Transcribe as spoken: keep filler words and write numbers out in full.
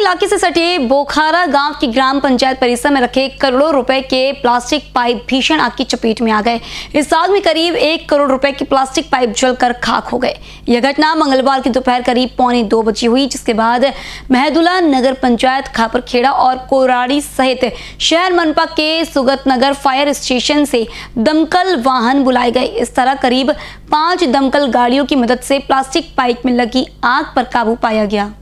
इलाके से सटे बोखारा गांव की ग्राम पंचायत परिसर में रखे करोड़ों रुपए के प्लास्टिक पाइप भीषण आग की चपेट में आ गए। इस आग में करीब एक करोड़ रुपए के प्लास्टिक पाइप जलकर खाक हो गए। यह घटना मंगलवार की दोपहर करीब पौने दो बजे हुई, जिसके बाद महदुला नगर पंचायत खापरखेड़ा और कोराड़ी सहित शहर मनपा के सुगत नगर फायर स्टेशन से दमकल वाहन बुलाए गए। इस तरह करीब पांच दमकल गाड़ियों की मदद से प्लास्टिक पाइप में लगी आग पर काबू पाया गया।